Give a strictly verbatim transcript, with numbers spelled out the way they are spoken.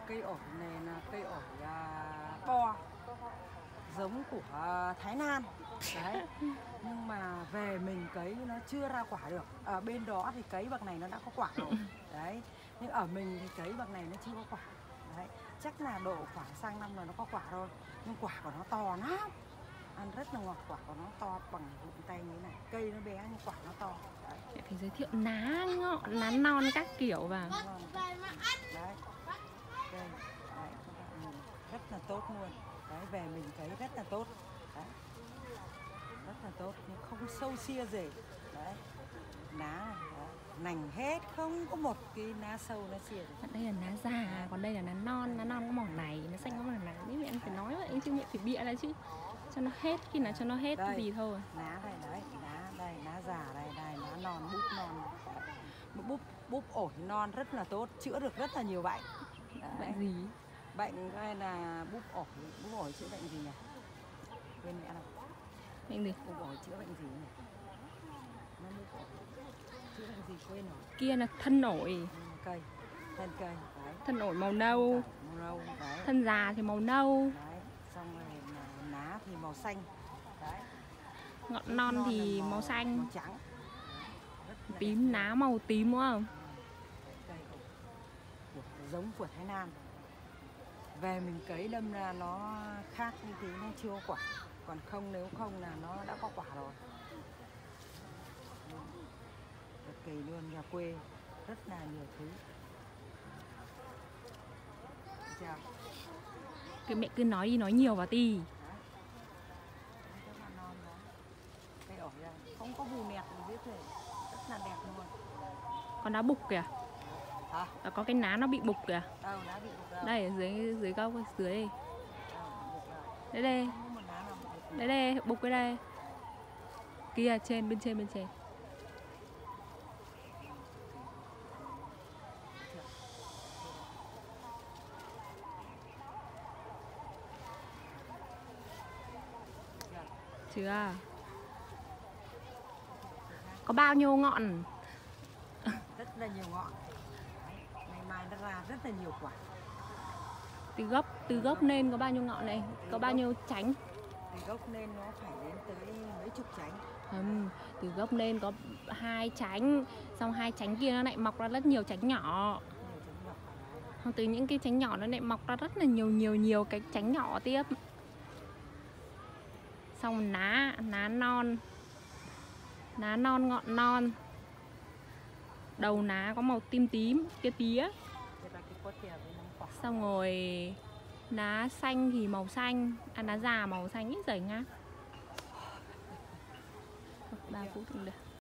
cây ổi này là cây ổi à, bo giống của à, Thái Lan đấy. Nhưng mà về mình cấy nó chưa ra quả được. Ở bên đó thì cấy bằng này nó đã có quả rồi đấy, nhưng ở mình thì cấy bằng này nó chưa có quả đấy. Chắc là độ khoảng sang năm là nó có quả thôi, nhưng quả của nó to lắm, ăn rất là ngọt. Quả của nó to bằng vụn tay như thế này, cây nó bé nhưng quả nó to đấy. Mẹ phải giới thiệu ná ngọn, ná non các kiểu vào. Đấy, đây, đấy, các bạn nhìn rất là tốt luôn đấy, về mình cấy rất là tốt đấy, rất là tốt, nhưng không sâu xia gì đấy. Ná này, đấy, nành hết, không có một cái ná sâu ná xia gì. Đây là ná già, còn đây là ná non. Ná non có màu này, nó xanh có màu này. Nếu mẹ em phải nói vậy chứ, mẹ phải bịa ra chứ, cho nó hết, khi nào cho nó hết đây, cái gì thôi. Ná đây đấy, ná đây, ná già đây, đây ná non, búp non đấy. Búp búp ổi non rất là tốt, chữa được rất là nhiều bệnh đấy. Bệnh gì? Bệnh hay là búp ổi, búp ổi chữa bệnh gì nhỉ? Quên mẹ nào. Bệnh gì? Búp ổi chữa bệnh gì nhỉ? Nó búp ổi chữa bệnh gì quên rồi. Kia là thân ổi. Ừ, cây, thân cây đấy. Thân ổi màu nâu. Màu nâu đấy. Thân già thì màu nâu. Đấy, xong rồi ná thì màu xanh. Đấy. Ngọn non, non thì màu, màu xanh. Màu trắng. Tím, ná màu tím đúng không? Cây của, giống của Thái Lan. Về mình cấy đâm ra nó khác như thế, nó chưa có quả. Còn không, nếu không là nó đã có quả rồi. Cực kỳ luôn, nhà quê rất là nhiều thứ. Chào. Cái mẹ cứ nói đi nói nhiều vào tí. Cây ổi đây, không có vù nẹt gì hết rồi, rất là đẹp luôn. Con đá bục kìa. Hả? À, có cái ná nó bị bục kìa. Đâu, ná bị bục đâu? Đây ở dưới dưới gốc dưới đây. Đây đây. Đây. Đây đây, bục cái đây. Kia trên bên trên bên trên. Chưa. Có bao nhiêu ngọn? Rất là nhiều ngọn. Ngày mai nó ra rất là nhiều quả. Từ gốc từ gốc nên có bao nhiêu ngọn này? Từ có gốc, bao nhiêu nhánh? Từ gốc nên nó phải đến tới mấy chục nhánh. Không, từ gốc nên có hai nhánh, xong hai nhánh kia nó lại mọc ra rất nhiều nhánh nhỏ. Không, từ những cái nhánh nhỏ nó lại mọc ra rất là nhiều nhiều nhiều cái nhánh nhỏ tiếp. Xong ná, ná non. Ná non, ngọn non. Đầu ná có màu tím tím, kia tía. Xong rồi ná xanh thì màu xanh, à ná già màu xanh ít dày ngá. ba phút cũng được.